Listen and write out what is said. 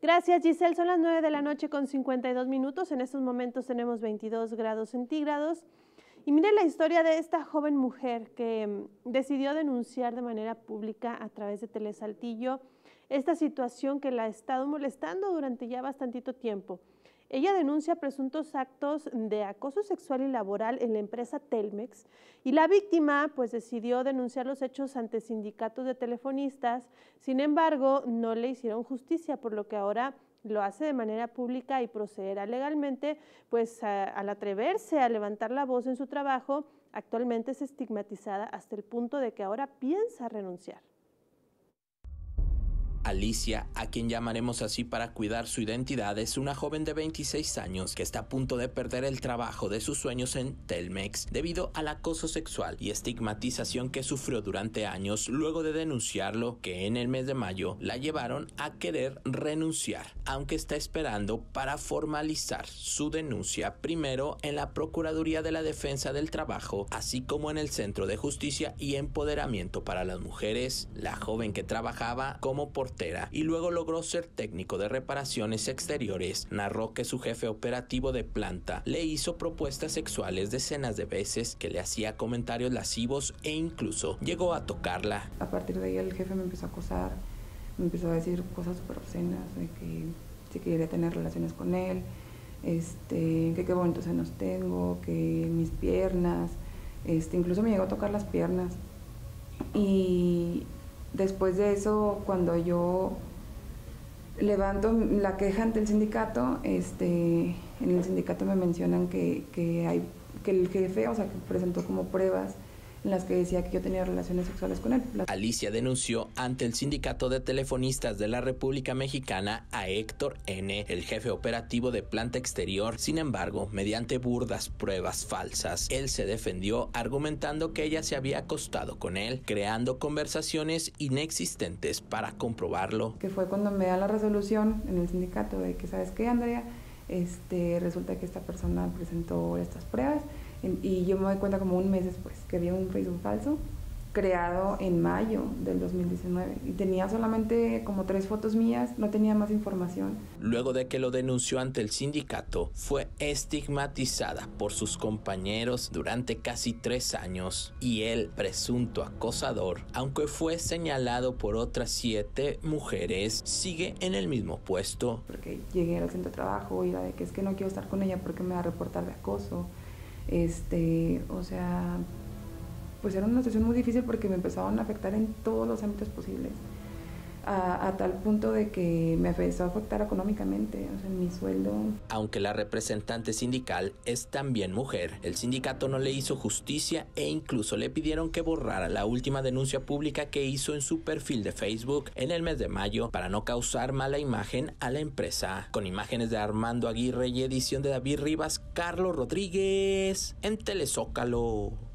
Gracias, Giselle. Son las 9 de la noche con 52 minutos. En estos momentos tenemos 22 grados centígrados. Y miren la historia de esta joven mujer que decidió denunciar de manera pública a través de Telesaltillo esta situación que la ha estado molestando durante ya bastantito tiempo. Ella denuncia presuntos actos de acoso sexual y laboral en la empresa Telmex y la víctima pues decidió denunciar los hechos ante sindicatos de telefonistas. Sin embargo, no le hicieron justicia, por lo que ahora lo hace de manera pública y procederá legalmente, pues al atreverse a levantar la voz en su trabajo, actualmente es estigmatizada hasta el punto de que ahora piensa renunciar. Alicia, a quien llamaremos así para cuidar su identidad, es una joven de 26 años que está a punto de perder el trabajo de sus sueños en Telmex debido al acoso sexual y estigmatización que sufrió durante años luego de denunciarlo, que en el mes de mayo la llevaron a querer renunciar, aunque está esperando para formalizar su denuncia primero en la Procuraduría de la Defensa del Trabajo, así como en el Centro de Justicia y Empoderamiento para las Mujeres. La joven, que trabajaba como portera y luego logró ser técnico de reparaciones exteriores, narró que su jefe operativo de planta le hizo propuestas sexuales decenas de veces, que le hacía comentarios lascivos e incluso llegó a tocarla. A partir de ahí el jefe me empezó a acosar, me empezó a decir cosas súper obscenas, de que si quería tener relaciones con él, que qué bonitos senos tengo, que mis piernas, incluso me llegó a tocar las piernas. Y después de eso, cuando yo levanto la queja ante el sindicato, en el sindicato me mencionan que el jefe, que presentó como pruebas en las que decía que yo tenía relaciones sexuales con él. Alicia denunció ante el Sindicato de Telefonistas de la República Mexicana a Héctor N., el jefe operativo de planta exterior. Sin embargo, mediante burdas pruebas falsas, él se defendió argumentando que ella se había acostado con él, creando conversaciones inexistentes para comprobarlo. Que fue cuando me da la resolución en el sindicato de que, ¿sabes qué, Andrea? Resulta que esta persona presentó estas pruebas. Y yo me doy cuenta como un mes después que había un Facebook falso creado en mayo del 2019 y tenía solamente como 3 fotos mías, no tenía más información. Luego de que lo denunció ante el sindicato, fue estigmatizada por sus compañeros durante casi 3 años y el presunto acosador, aunque fue señalado por otras 7 mujeres, sigue en el mismo puesto. Porque llegué al centro de trabajo y era de que es que no quiero estar con ella porque me va a reportar de acoso. Pues era una situación muy difícil porque me empezaban a afectar en todos los ámbitos posibles, a tal punto de que me empezó a afectar económicamente, en mi sueldo. Aunque la representante sindical es también mujer, el sindicato no le hizo justicia e incluso le pidieron que borrara la última denuncia pública que hizo en su perfil de Facebook en el mes de mayo para no causar mala imagen a la empresa. Con imágenes de Armando Aguirre y edición de David Rivas, Carlos Rodríguez en Telezócalo.